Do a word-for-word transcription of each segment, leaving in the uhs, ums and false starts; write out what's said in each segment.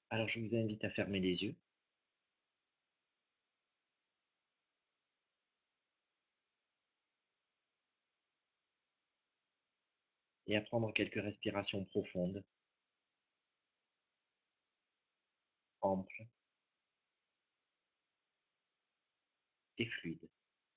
Alors je vous invite à fermer les yeux et à prendre quelques respirations profondes, amples et fluides.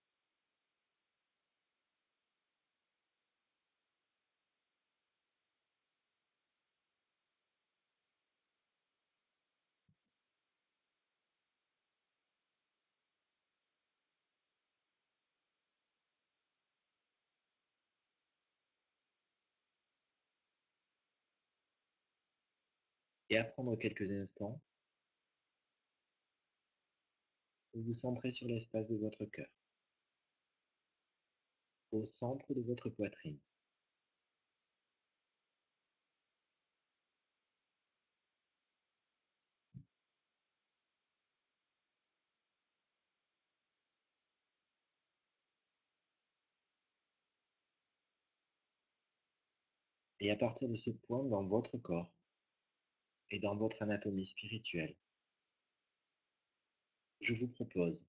Et à prendre quelques instants pour vous centrer sur l'espace de votre cœur, au centre de votre poitrine. Et à partir de ce point dans votre corps et dans votre anatomie spirituelle, je vous propose,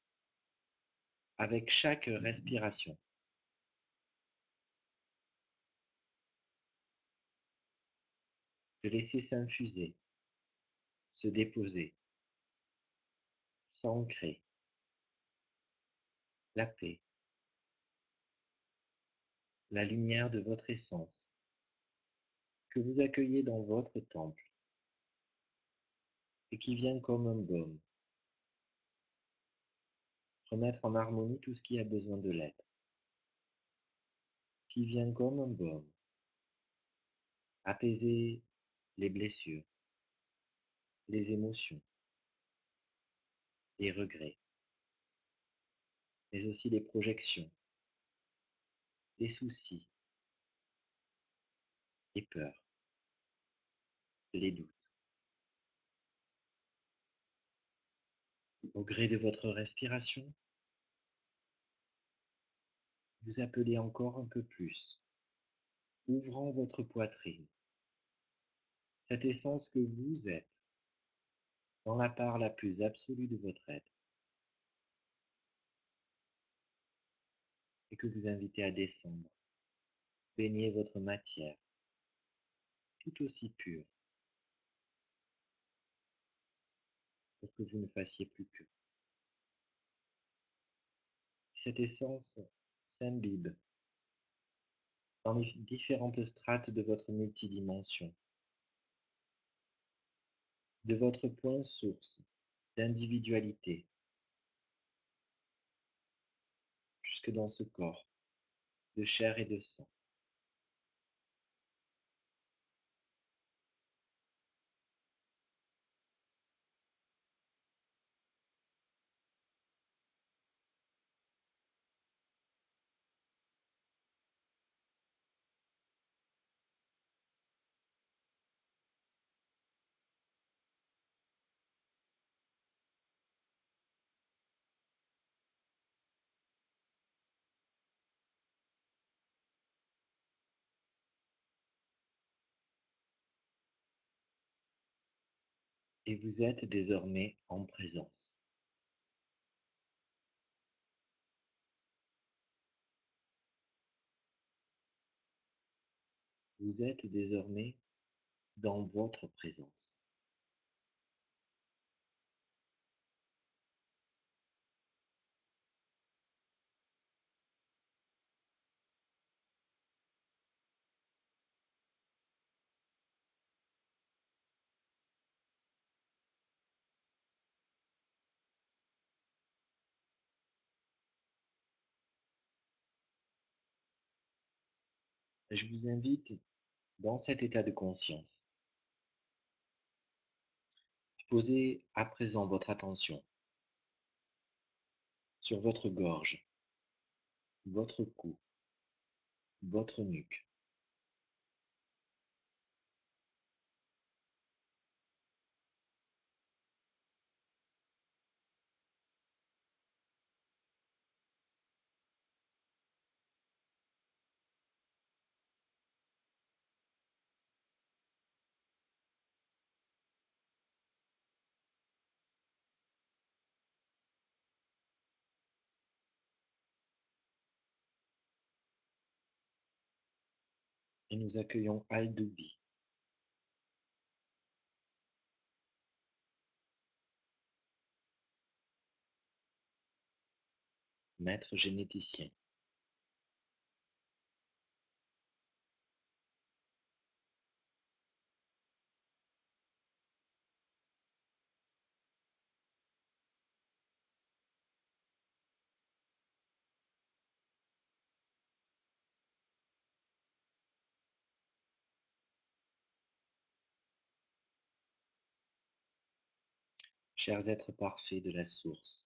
avec chaque respiration, de laisser s'infuser, se déposer, s'ancrer la paix, la lumière de votre essence, que vous accueillez dans votre temple et qui vient comme un baume, remettre en harmonie tout ce qui a besoin de l'être, qui vient comme un baume, apaiser les blessures, les émotions, les regrets, mais aussi les projections, les soucis, les peurs, les doutes. Au gré de votre respiration, vous appelez encore un peu plus, ouvrant votre poitrine, cette essence que vous êtes, dans la part la plus absolue de votre être, et que vous invitez à descendre, baigner votre matière, tout aussi pure, pour que vous ne fassiez plus que. Cette essence s'imbibe dans les différentes strates de votre multidimension, de votre point source d'individualité, jusque dans ce corps de chair et de sang. Et vous êtes désormais en présence. Vous êtes désormais dans votre présence. Je vous invite, dans cet état de conscience, à poser à présent votre attention sur votre gorge, votre cou, votre nuque. et nous accueillons Al-Doubi, maître généticien. Chers êtres parfaits de la source,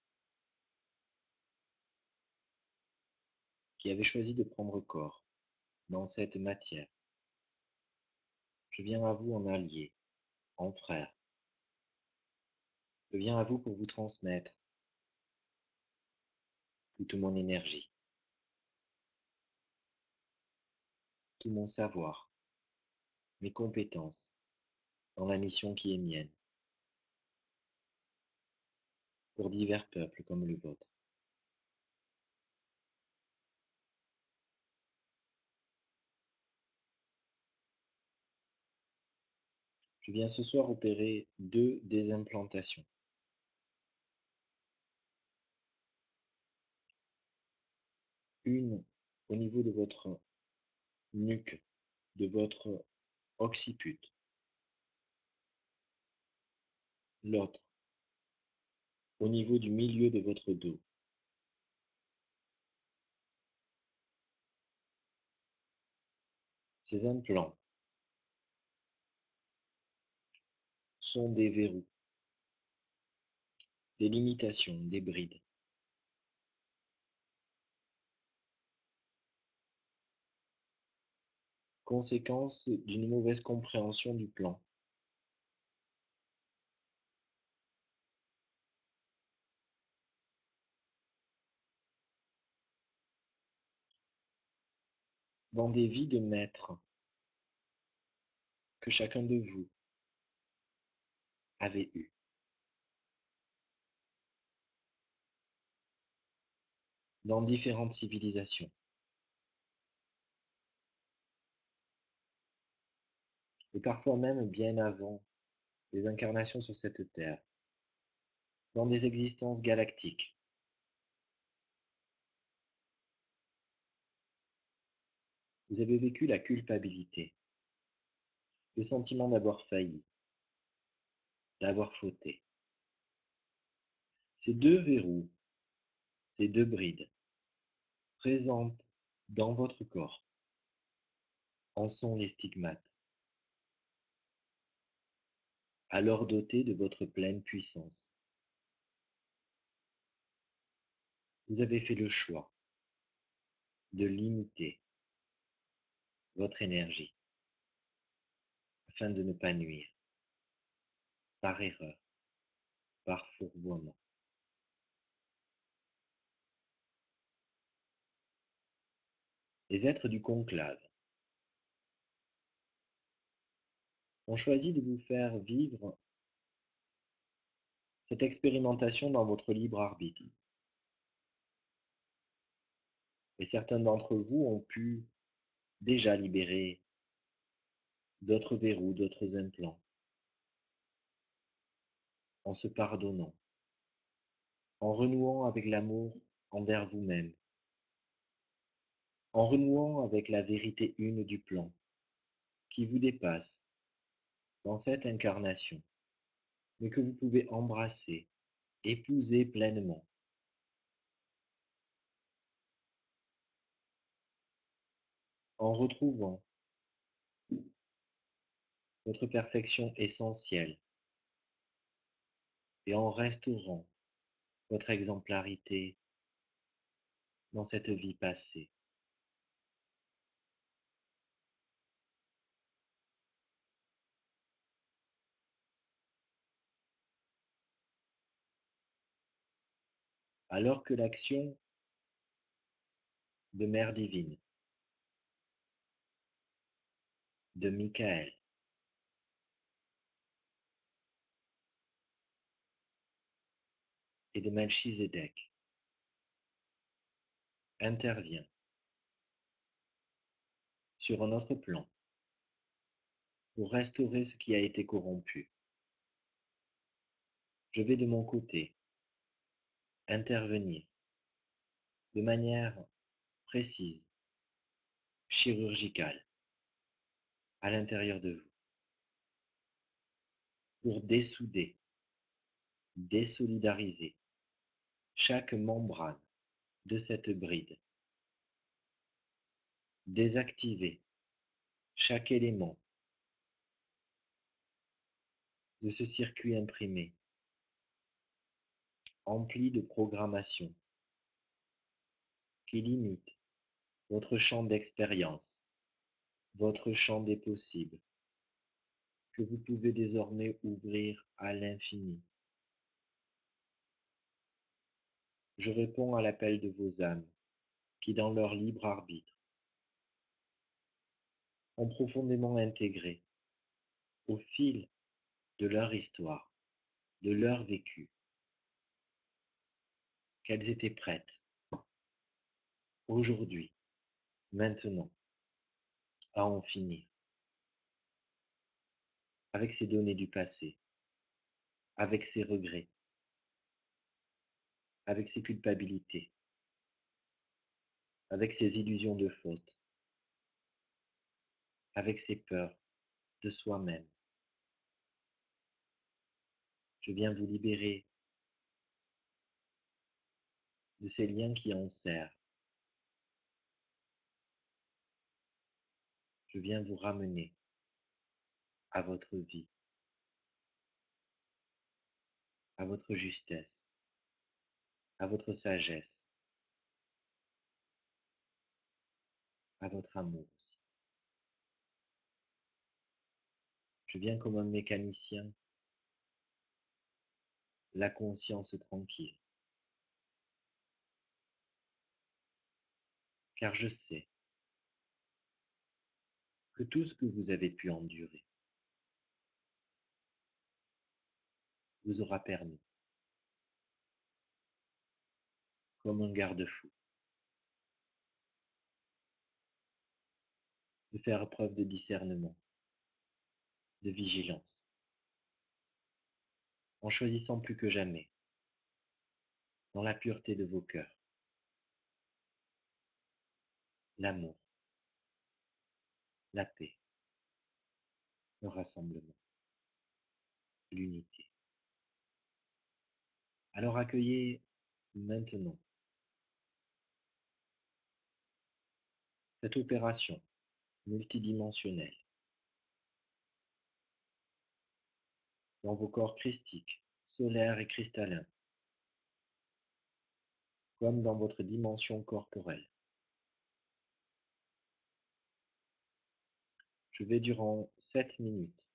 qui avez choisi de prendre corps dans cette matière, je viens à vous en allié, en frère. Je viens à vous pour vous transmettre toute mon énergie, tout mon savoir, mes compétences dans la mission qui est mienne, pour divers peuples comme le vôtre. Je viens ce soir opérer deux désimplantations. Une au niveau de votre nuque, de votre occiput. L'autre au niveau du milieu de votre dos. Ces implants sont des verrous, des limitations, des brides. Conséquence d'une mauvaise compréhension du plan. Dans des vies de maîtres que chacun de vous avait eues. Dans différentes civilisations. Et parfois même bien avant les incarnations sur cette terre, dans des existences galactiques. Vous avez vécu la culpabilité, le sentiment d'avoir failli, d'avoir fauté. Ces deux verrous, ces deux brides, présentes dans votre corps, en sont les stigmates. Alors dotés de votre pleine puissance. Vous avez fait le choix de limiter votre énergie afin de ne pas nuire, par erreur, par fourvoiement. Les êtres du conclave ont choisi de vous faire vivre cette expérimentation dans votre libre arbitre. Et certains d'entre vous ont pu déjà libérer d'autres verrous, d'autres implants, en se pardonnant, en renouant avec l'amour envers vous-même, en renouant avec la vérité une du plan, qui vous dépasse dans cette incarnation, mais que vous pouvez embrasser, épouser pleinement, en retrouvant votre perfection essentielle et en restaurant votre exemplarité dans cette vie passée. Alors que l'action de Mère divine, de Michael, et de Melchizedek intervient sur un autre plan, pour restaurer ce qui a été corrompu. Je vais de mon côté intervenir de manière précise, chirurgicale, à l'intérieur de vous, pour dessouder, désolidariser chaque membrane de cette bride, désactiver chaque élément de ce circuit imprimé, empli de programmation, qui limite votre champ d'expérience, votre champ des possibles, que vous pouvez désormais ouvrir à l'infini. Je réponds à l'appel de vos âmes, qui dans leur libre arbitre, ont profondément intégré, au fil de leur histoire, de leur vécu, qu'elles étaient prêtes, aujourd'hui, maintenant, à en finir avec ces données du passé, avec ces regrets, avec ces culpabilités, avec ces illusions de faute, avec ces peurs de soi-même. Je viens vous libérer de ces liens qui enserrent. Je viens vous ramener à votre vie, à votre justesse, à votre sagesse, à votre amour aussi. Je viens comme un mécanicien, la conscience tranquille, car je sais que tout ce que vous avez pu endurer vous aura permis, comme un garde-fou, de faire preuve de discernement, de vigilance, en choisissant plus que jamais, dans la pureté de vos cœurs, l'amour, la paix, le rassemblement, l'unité. Alors accueillez maintenant cette opération multidimensionnelle dans vos corps christiques, solaires et cristallins, comme dans votre dimension corporelle. Je vais durant sept minutes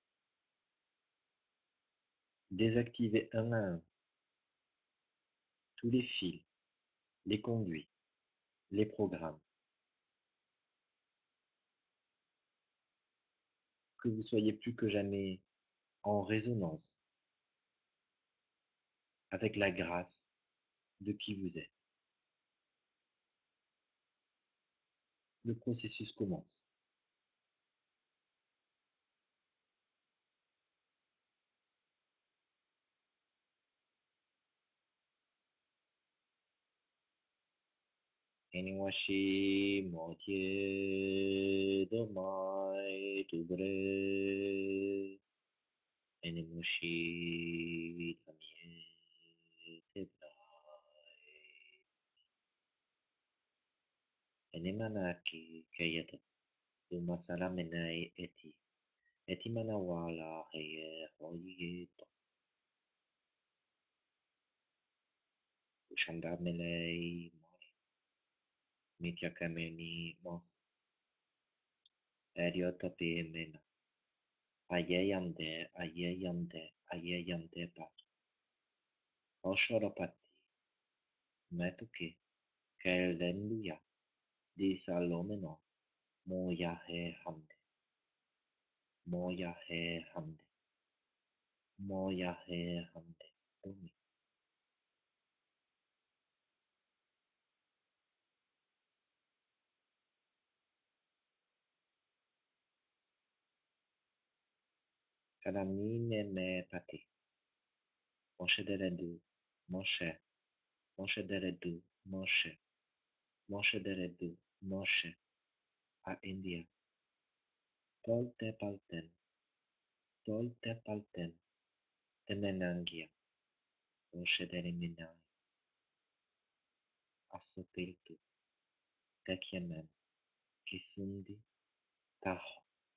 désactiver un à un tous les fils, les conduits, les programmes, que vous soyez plus que jamais en résonance avec la grâce de qui vous êtes. Le processus commence. Eniwashi Motie Domai Tubre Enimushi Tamie Tebrai Enemanaki Kayata Dumasala Menai Eti Eti Manawala Heye Hoyeto Ushanda Melei Mityakameni Mos Eriotopi Mena Ayeyande Ayeyande Ayeyande Pat Oshoropati Metuki Kaelenluya Di Salomeno Moya He Hamde Moya He Hamde Moya He Hamde Domi Calamine me pâté. Manche delle due, manche, manche delle due, manche, manche delle due, manche, a India. Tolte palten, tolte palten, temenangia, manche delle minai, assopiltu, tekiamen, kisundi, taho.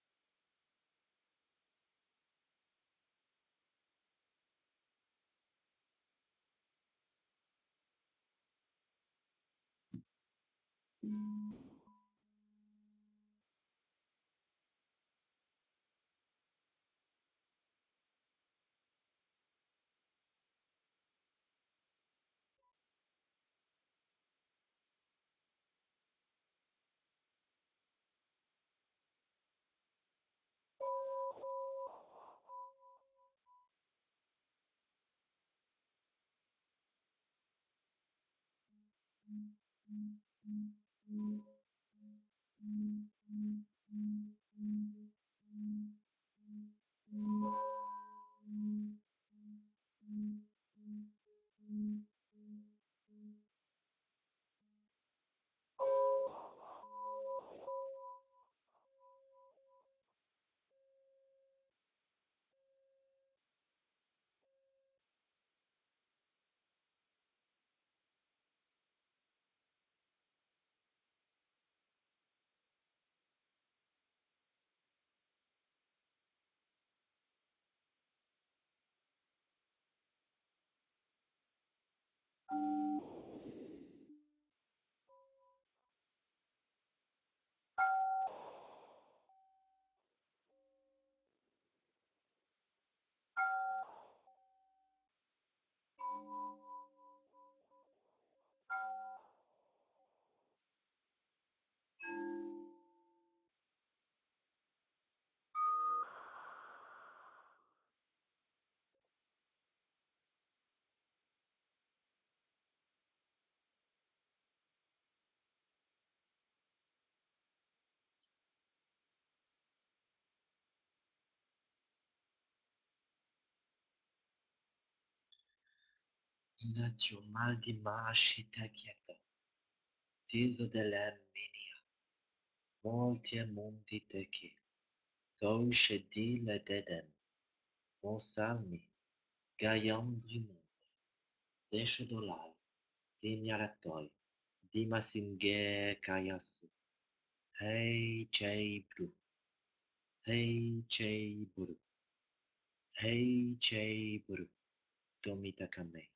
Inatio mal di mascita quieta, tiso dell'Armenia, molti e monti techi, dolce di le dedem, monsalmi, gaiambrimum, desce dolai, dignaratoi, dimasinge kayasu, hei chei bru, hei chei bru, hei chei bru, domita kame.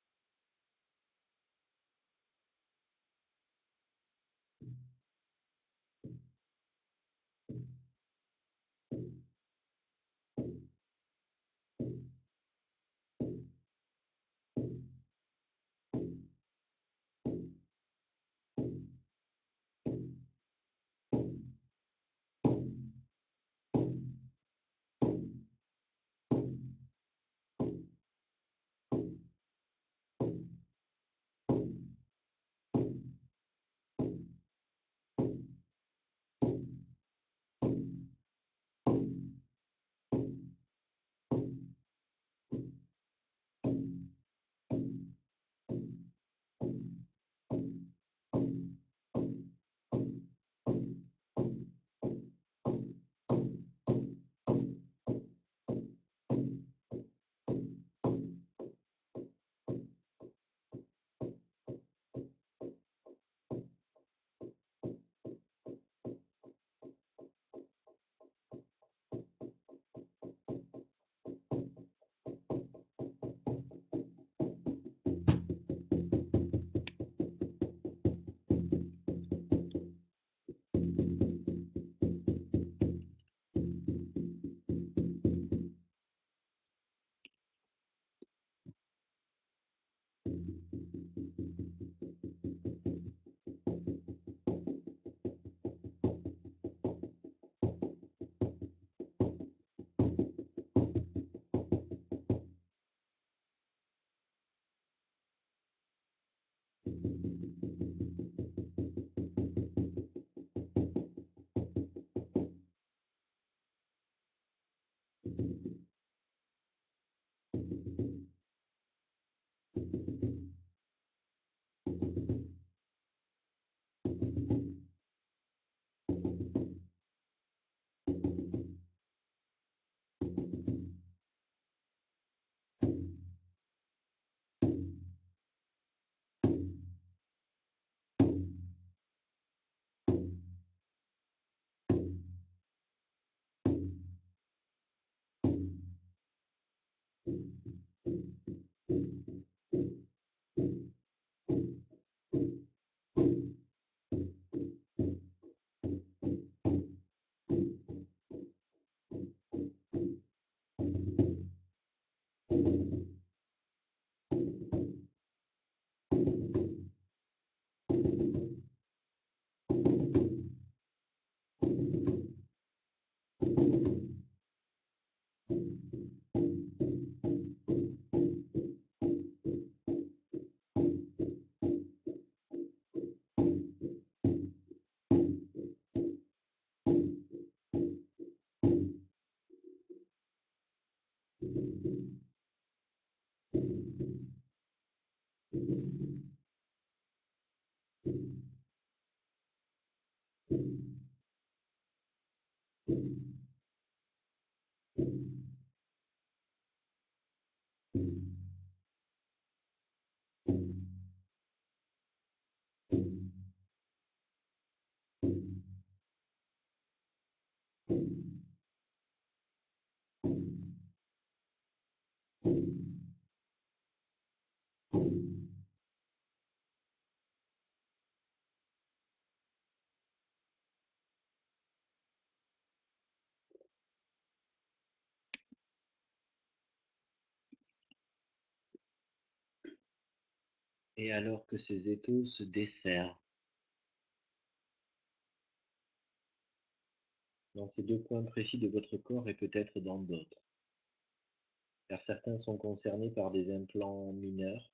Et alors que ces étaux se desserrent dans ces deux points précis de votre corps et peut-être dans d'autres, car certains sont concernés par des implants mineurs,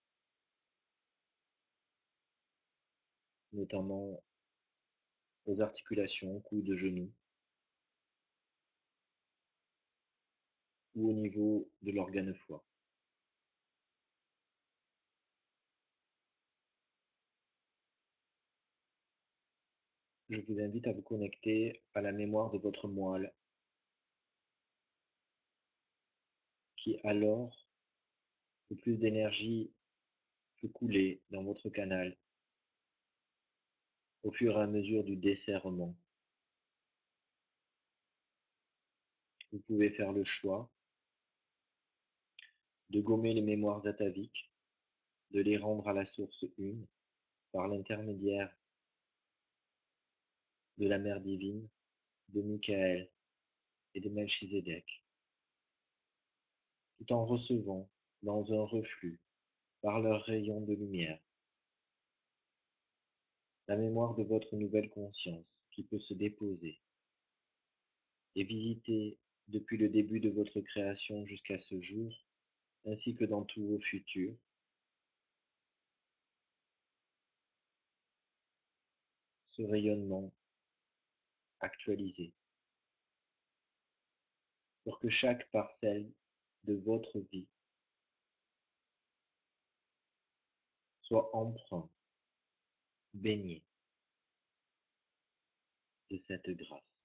notamment aux articulations, coudes, genoux, ou au niveau de l'organe foie. Je vous invite à vous connecter à la mémoire de votre moelle, qui alors, le plus d'énergie peut couler dans votre canal au fur et à mesure du desserrement. Vous pouvez faire le choix de gommer les mémoires ataviques, de les rendre à la source une par l'intermédiaire de la Mère divine, de Michael et de Melchizedek, tout en recevant dans un reflux, par leurs rayons de lumière, la mémoire de votre nouvelle conscience qui peut se déposer et visiter depuis le début de votre création jusqu'à ce jour, ainsi que dans tous vos futurs, ce rayonnement actualisé, pour que chaque parcelle de votre vie soit empreinte, baignée de cette grâce.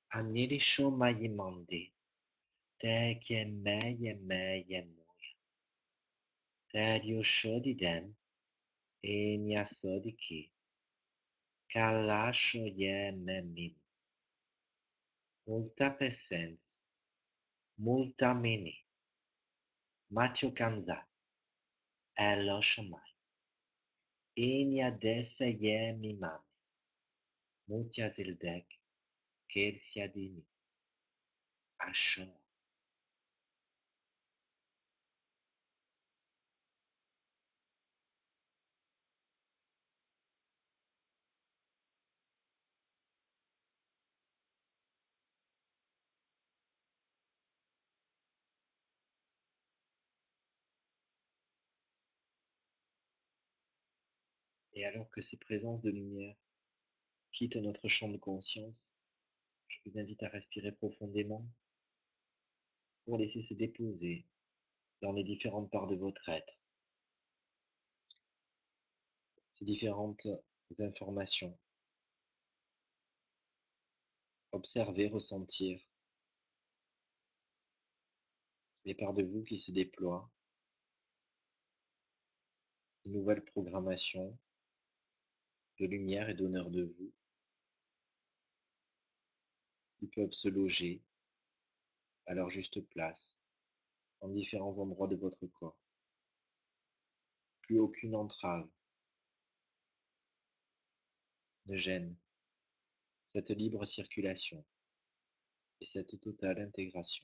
Anirisho mayimande, te meye meye moya, terio shodiden, enyasodiki, kalasho ye memim, multa pesens, multa mini, matio kanza, eloshamai, enya dese ye mimami, mutia zildek, kelsiadini, asho. Et alors que ces présences de lumière quittent notre champ de conscience, je vous invite à respirer profondément pour laisser se déposer dans les différentes parts de votre être ces différentes informations. Observer, ressentir les parts de vous qui se déploient, une nouvelle programmation de lumière et d'honneur de vous qui peuvent se loger à leur juste place en différents endroits de votre corps. Plus aucune entrave ne gêne cette libre circulation et cette totale intégration.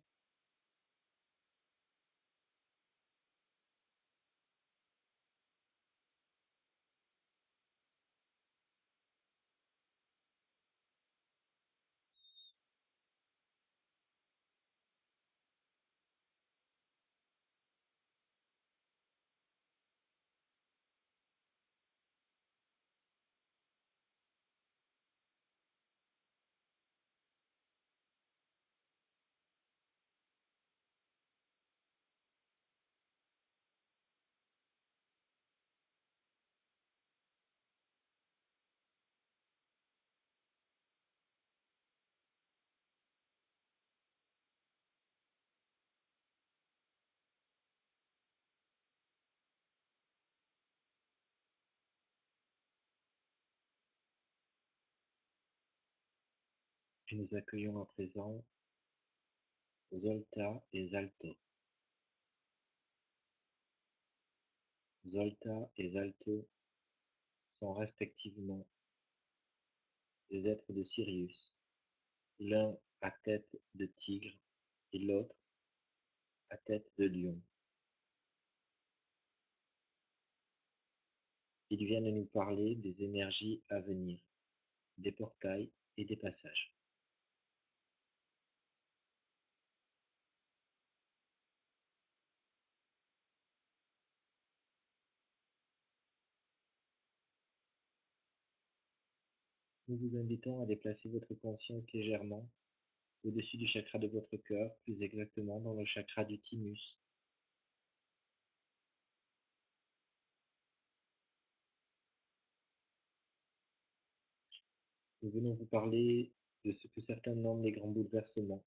Et nous accueillons à présent Zolta et Zalto. Zolta et Zalto sont respectivement des êtres de Sirius, l'un à tête de tigre et l'autre à tête de lion. Ils viennent nous parler des énergies à venir, des portails et des passages. Nous vous invitons à déplacer votre conscience légèrement au-dessus du chakra de votre cœur, plus exactement dans le chakra du thymus. Nous venons vous parler de ce que certains nomment les grands bouleversements.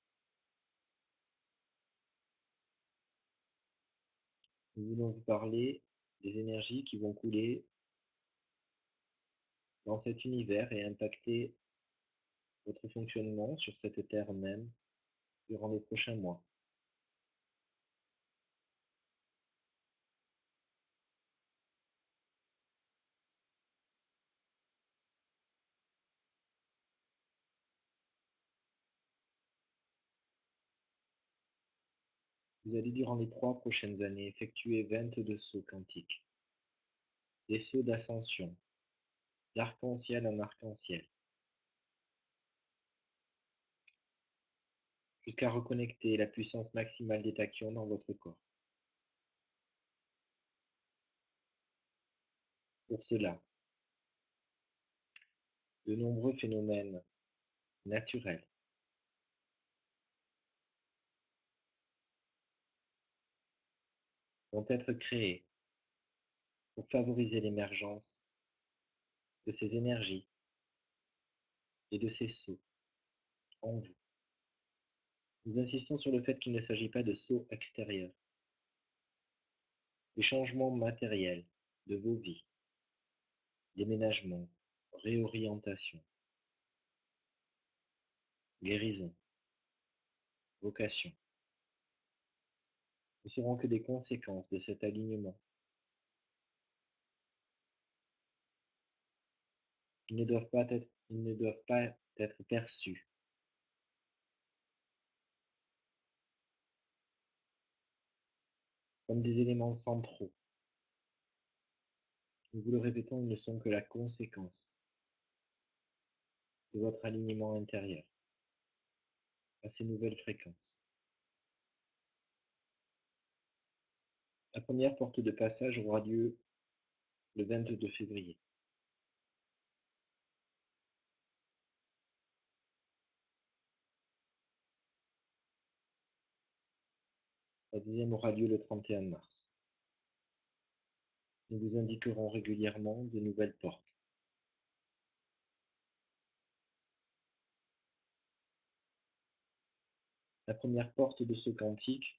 Nous voulons vous parler des énergies qui vont couler dans cet univers et impacter votre fonctionnement sur cette terre même durant les prochains mois. Vous allez durant les trois prochaines années effectuer vingt-deux sauts quantiques, des sauts d'ascension, d'arc-en-ciel en arc-en-ciel, jusqu'à reconnecter la puissance maximale des tachyons dans votre corps. Pour cela, de nombreux phénomènes naturels vont être créés pour favoriser l'émergence de ces énergies et de ces sauts en vous. Nous insistons sur le fait qu'il ne s'agit pas de sauts extérieurs. Les changements matériels de vos vies, déménagement, réorientation, guérison, vocation, ne seront que des conséquences de cet alignement. Ils ne doivent pas être, ils ne doivent pas être perçus comme des éléments centraux. Nous vous le répétons, ils ne sont que la conséquence de votre alignement intérieur à ces nouvelles fréquences. La première porte de passage aura lieu le vingt-deux février. La deuxième aura lieu le trente et un mars. Nous vous indiquerons régulièrement de nouvelles portes. La première porte de ce cantique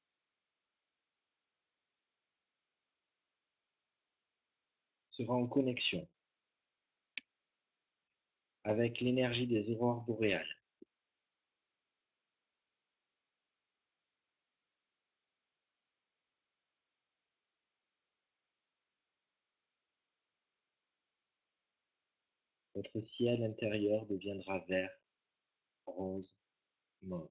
sera en connexion avec l'énergie des aurores boréales. Votre ciel intérieur deviendra vert, rose, mauve.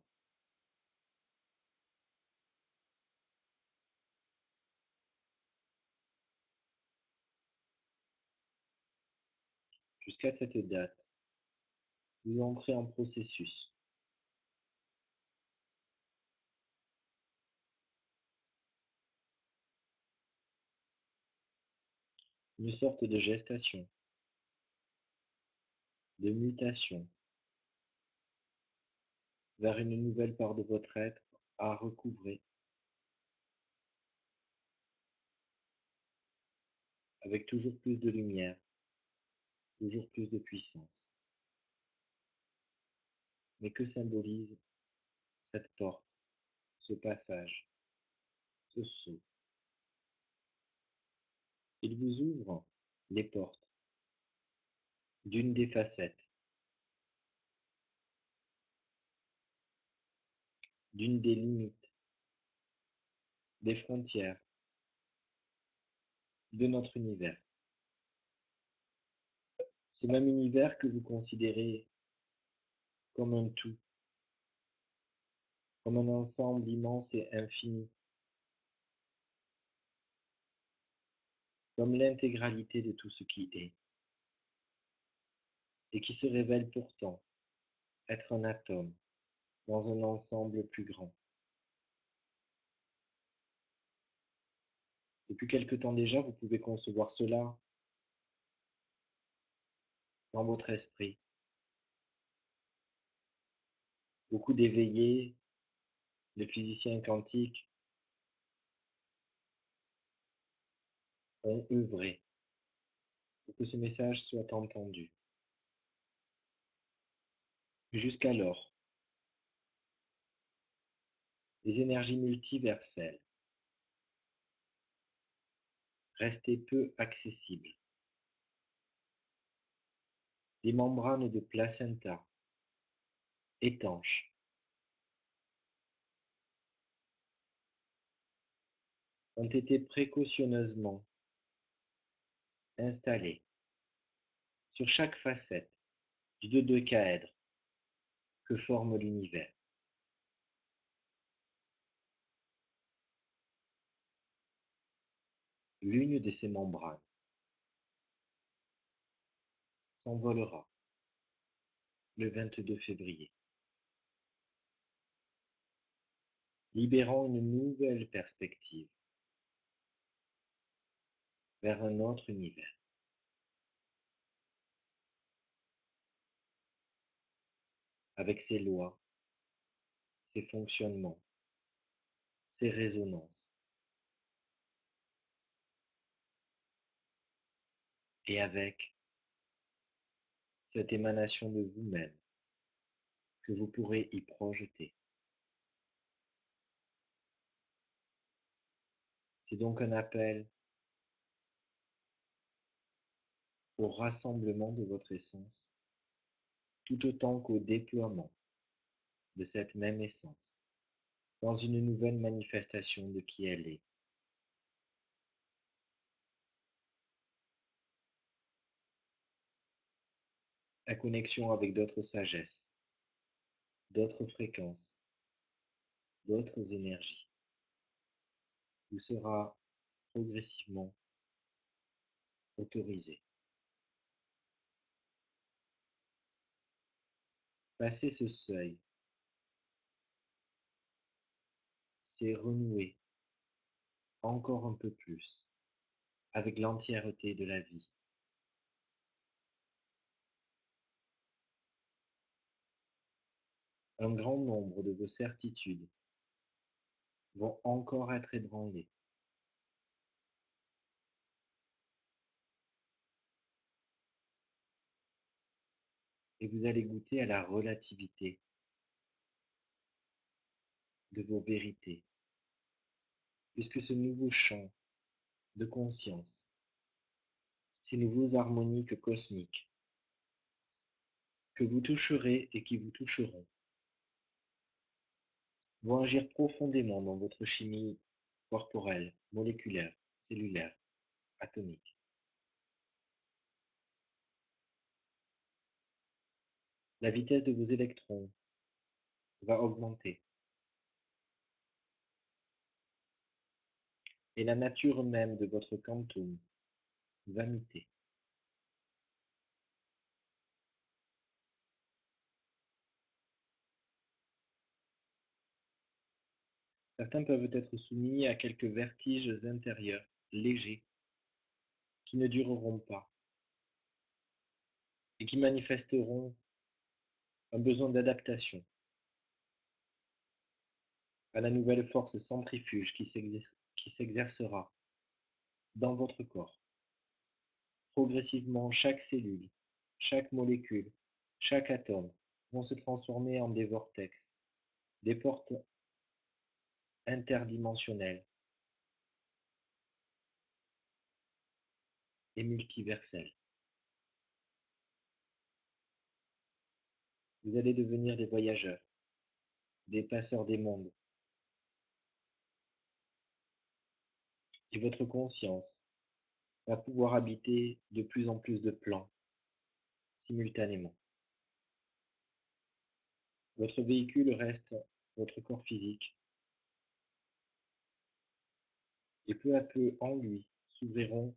Jusqu'à cette date, vous entrez en processus. Une sorte de gestation, de mutation vers une nouvelle part de votre être à recouvrer avec toujours plus de lumière, toujours plus de puissance. Mais que symbolise cette porte, ce passage, ce saut? Il vous ouvre les portes d'une des facettes, d'une des limites, des frontières de notre univers. Ce même univers que vous considérez comme un tout, comme un ensemble immense et infini, comme l'intégralité de tout ce qui est, et qui se révèle pourtant être un atome dans un ensemble plus grand. Depuis quelque temps déjà, vous pouvez concevoir cela dans votre esprit. Beaucoup d'éveillés, de physiciens quantiques ont œuvré pour que ce message soit entendu. Mais jusqu'alors, les énergies multiverselles restaient peu accessibles. Des membranes de placenta étanches ont été précautionneusement installées sur chaque facette du dodécaèdre que forme l'univers. L'une de ces membranes s'envolera le vingt-deux février, libérant une nouvelle perspective vers un autre univers, avec ses lois, ses fonctionnements, ses résonances, et avec cette émanation de vous-même que vous pourrez y projeter. C'est donc un appel au rassemblement de votre essence, tout autant qu'au déploiement de cette même essence dans une nouvelle manifestation de qui elle est. La connexion avec d'autres sagesses, d'autres fréquences, d'autres énergies vous sera progressivement autorisée. Passer ce seuil, c'est renouer encore un peu plus avec l'entièreté de la vie. Un grand nombre de vos certitudes vont encore être ébranlées. Et vous allez goûter à la relativité de vos vérités, puisque ce nouveau champ de conscience, ces nouveaux harmoniques cosmiques que vous toucherez et qui vous toucheront, vont agir profondément dans votre chimie corporelle, moléculaire, cellulaire, atomique. La vitesse de vos électrons va augmenter et la nature même de votre quantum va muter. Certains peuvent être soumis à quelques vertiges intérieurs légers qui ne dureront pas et qui manifesteront un besoin d'adaptation à la nouvelle force centrifuge qui s'exercera dans votre corps. Progressivement, chaque cellule, chaque molécule, chaque atome vont se transformer en des vortex, des portes interdimensionnelles et multiverselles. Vous allez devenir des voyageurs, des passeurs des mondes, et votre conscience va pouvoir habiter de plus en plus de plans simultanément. Votre véhicule reste votre corps physique, et peu à peu en lui s'ouvriront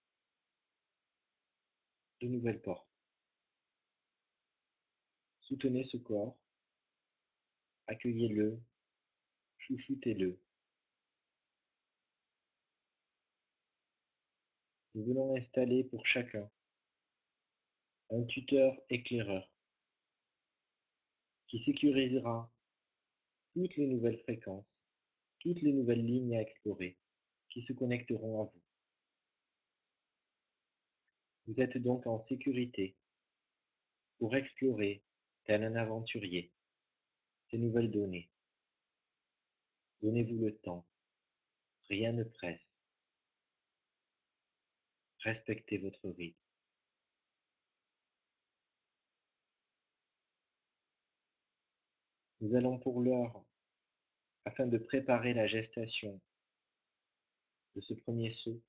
de nouvelles portes. Soutenez ce corps, accueillez-le, chouchoutez-le. Nous voulons installer pour chacun un tuteur éclaireur qui sécurisera toutes les nouvelles fréquences, toutes les nouvelles lignes à explorer qui se connecteront à vous. Vous êtes donc en sécurité pour explorer, tel un aventurier, ces nouvelles données. Donnez-vous le temps, rien ne presse. Respectez votre rythme. Nous allons pour l'heure, afin de préparer la gestation de ce premier saut,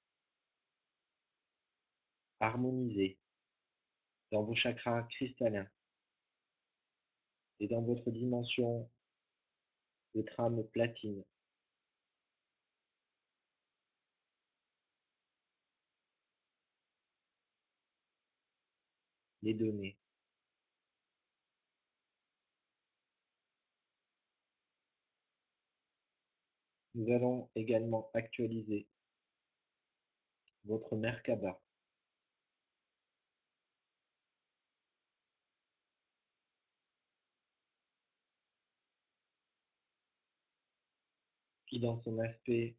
harmoniser dans vos chakras cristallins et dans votre dimension de trame platine les données. Nous allons également actualiser votre Merkaba qui, dans son aspect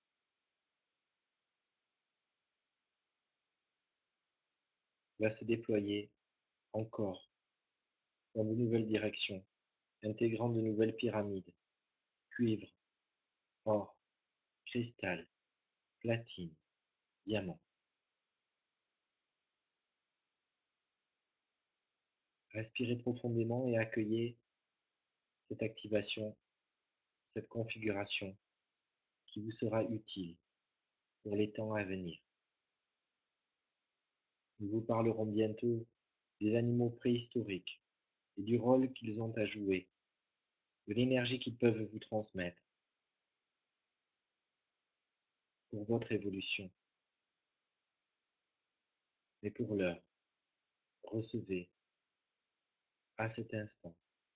va se déployer encore dans de nouvelles directions, intégrant de nouvelles pyramides, cuivre, or, cristal, platine, diamant. Respirez profondément et accueillez cette activation, cette configuration qui vous sera utile pour les temps à venir. Nous vous parlerons bientôt des animaux préhistoriques et du rôle qu'ils ont à jouer, de l'énergie qu'ils peuvent vous transmettre pour votre évolution. Mais pour l'heure, recevez à cet instant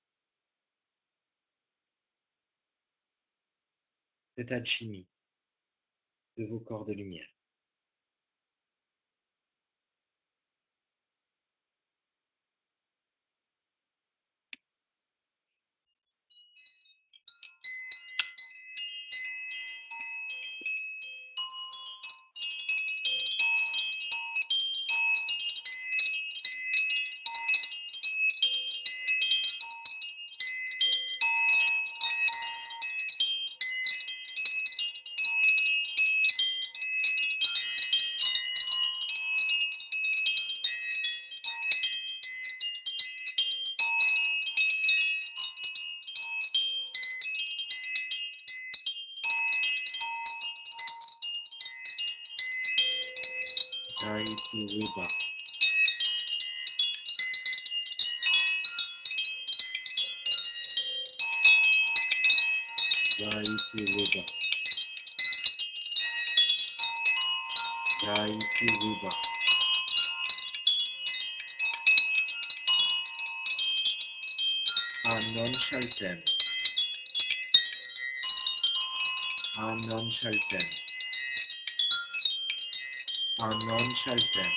cette alchimie de vos corps de lumière. Saiti Wiba, Saiti Wiba, Saiti Wiba. Anon Shaltem, Anon Shaltem, Anon Shaltem.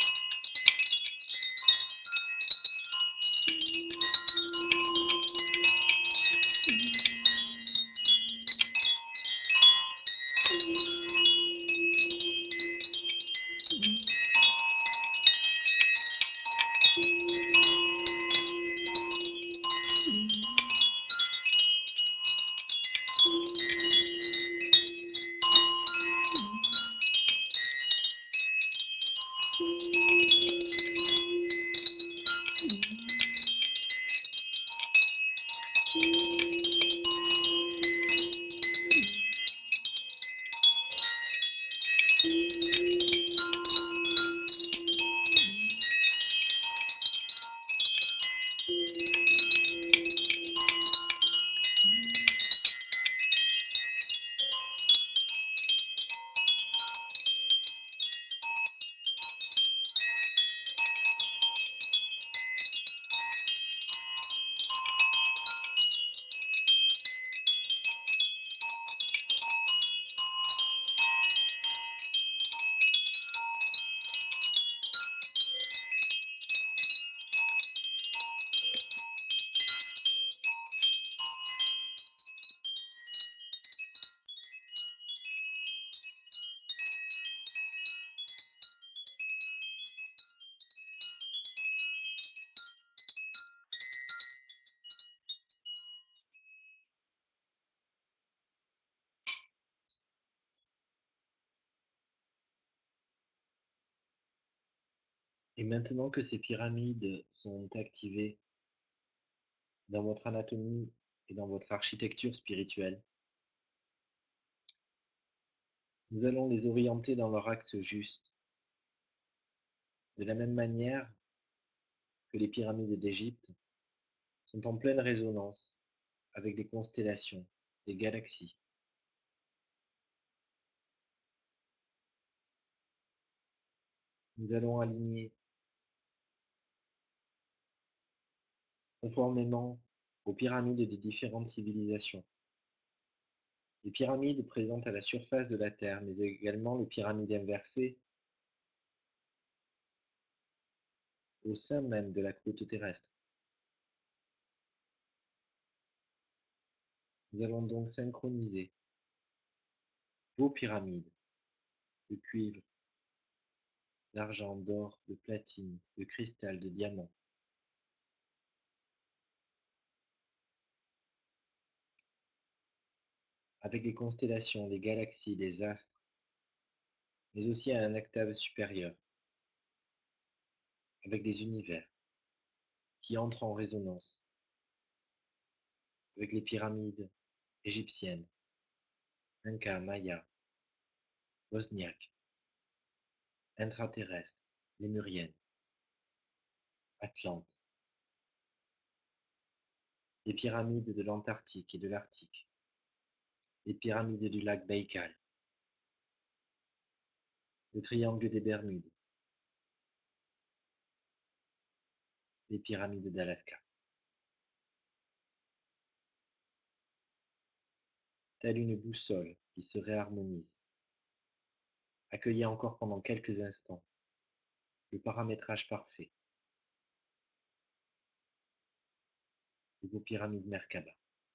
Et maintenant que ces pyramides sont activées dans votre anatomie et dans votre architecture spirituelle, nous allons les orienter dans leur axe juste, de la même manière que les pyramides d'Égypte sont en pleine résonance avec des constellations, des galaxies. Nous allons aligner conformément aux pyramides des différentes civilisations. Les pyramides présentes à la surface de la Terre, mais également les pyramides inversées au sein même de la croûte terrestre. Nous allons donc synchroniser vos pyramides de cuivre, d'argent, d'or, de platine, de cristal, de diamant, avec les constellations, les galaxies, les astres, mais aussi à un octave supérieur, avec des univers qui entrent en résonance avec les pyramides égyptiennes, Inca, Maya, bosniaques, intraterrestres, lémuriennes, atlantes, les pyramides de l'Antarctique et de l'Arctique, les pyramides du lac Baïkal, le triangle des Bermudes, les pyramides d'Alaska. Telle une boussole qui se réharmonise, accueillez encore pendant quelques instants le paramétrage parfait de vos pyramides Merkaba.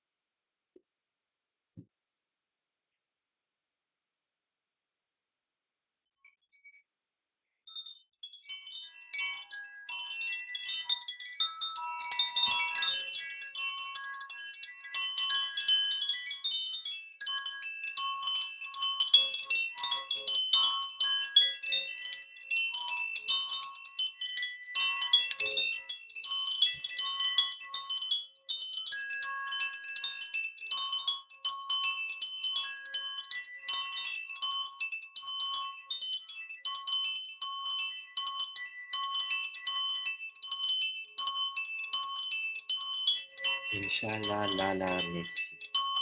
Inch'Allah, la la, merci.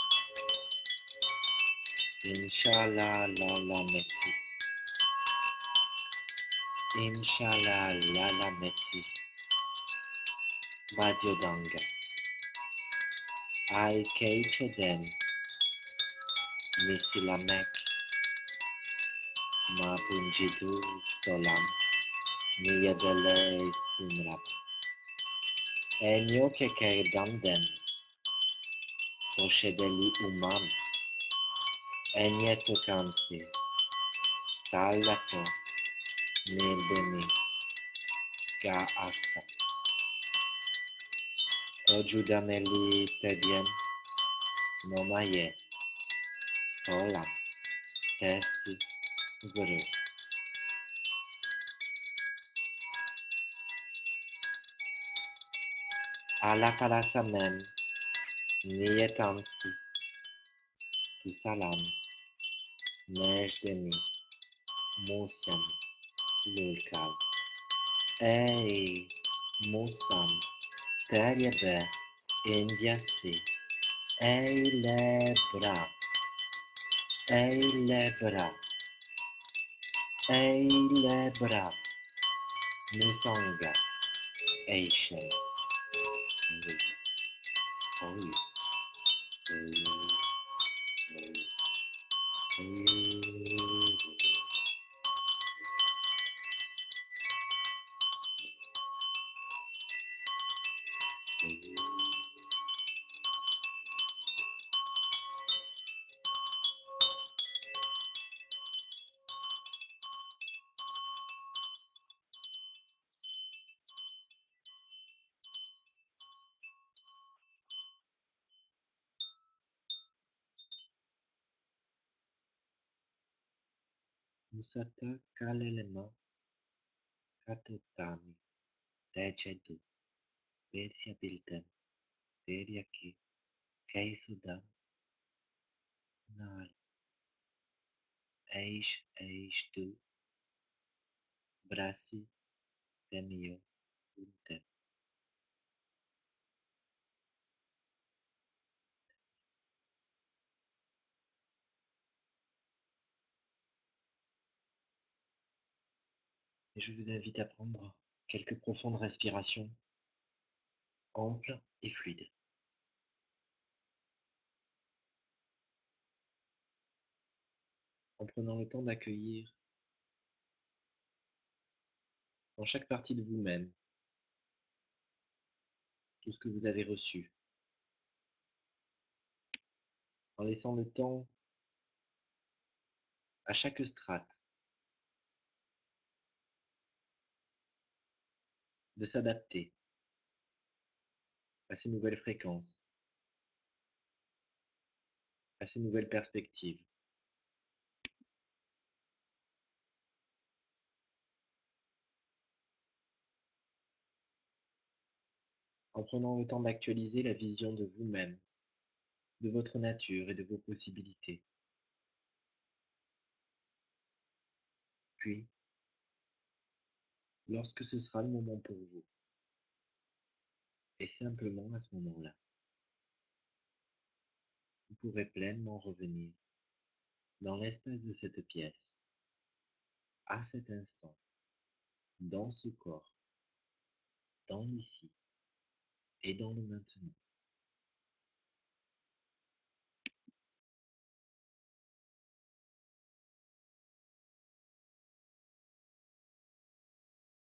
Inch'Allah, la la, merci. Inch'Allah, la la, merci. Badiodanga. Al Keichoden. Misilamek. Ma Punjidu Solam. Niyadele Simrap. Enyo Keker Danden. Oshedeli Umam. Enyeto Kansi. Salato. Nirbeni. Ga Asa. Ojudaneli Tedien. Nomaye. Olam. Tersi. Zuru. Alakalasamem. Nietanski. Salam. Nejdeni. Musiam. Lulkal. Ei. Musam. Terjebe. Indiasi. Ei lebra. Ei lebra. Ei lebra. Musonga. Eishen. Oi. Musata kalelema katotami techedu persia bilden periaki keisudan nar eish eish tu brasi temio unte. Et je vous invite à prendre quelques profondes respirations amples et fluides, en prenant le temps d'accueillir dans chaque partie de vous-même tout ce que vous avez reçu, en laissant le temps à chaque strate de s'adapter à ces nouvelles fréquences, à ces nouvelles perspectives. en prenant le temps d'actualiser la vision de vous-même, de votre nature et de vos possibilités. Puis, lorsque ce sera le moment pour vous, et simplement à ce moment-là, vous pourrez pleinement revenir dans l'espace de cette pièce, à cet instant, dans ce corps, dans l'ici et dans le maintenant.